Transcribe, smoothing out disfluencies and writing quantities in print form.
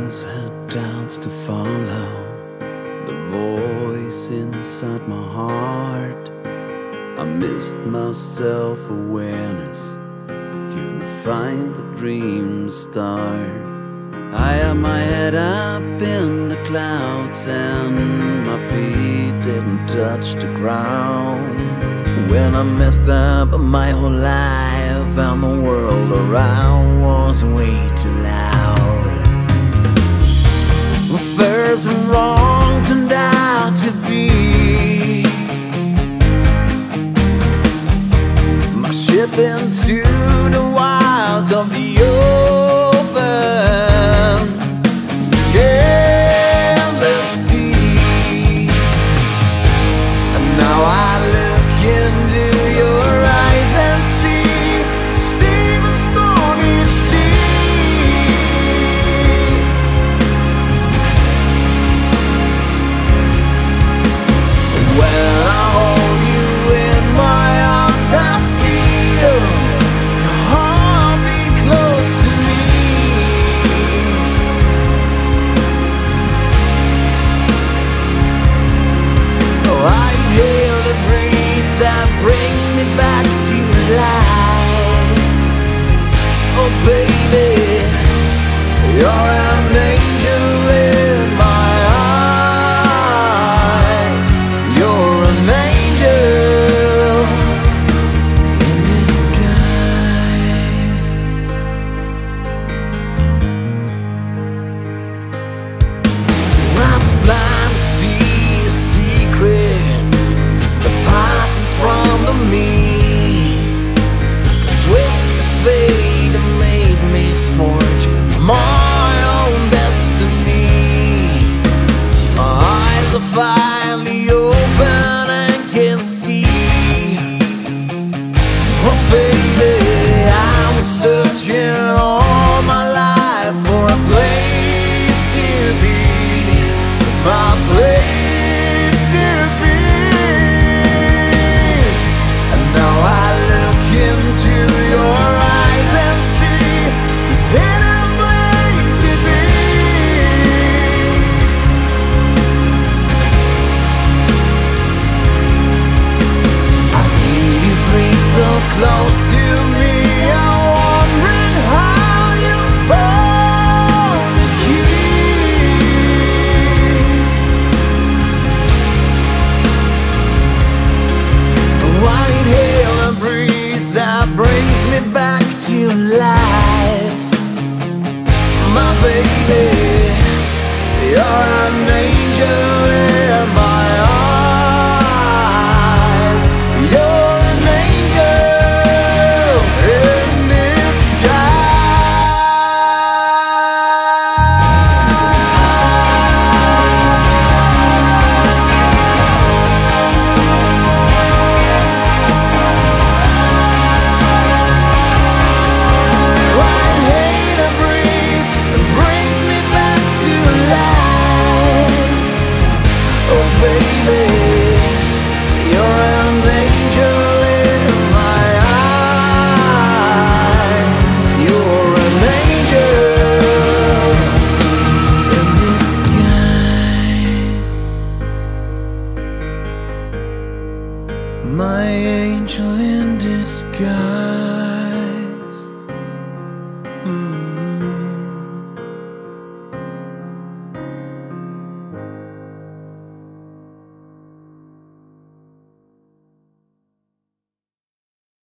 once had doubts to follow the voice inside my heart. I missed my self-awareness, couldn't find the dream start. I had my head up in the clouds and my feet didn't touch the ground. When I messed up my whole life and the world around was way too loud. The first and wrong turned out to be my ship into the wilds of the open, endless sea. And now I look into your eyes and see steep and stormy sea. When I hold you in my arms, I feel your heart be close to me. Oh, I inhale the breath that brings me back to life. Oh baby, you're an angel in my eyes. You're an angel in disguise. I was blind to see the secrets, the path in front of me. Twist the fate that made me forge my own destiny. My eyes are finally open and can see. Oh baby, I was searching all my life for a place to be, my place to be. And now I look into your eyes and see this hidden place to be. I feel you breathe so close to me. I'm wondering how you found the key. I inhale and breathe that brings me back to life. My baby, you're an angel in my eyes. You're an angel in my angel in disguise.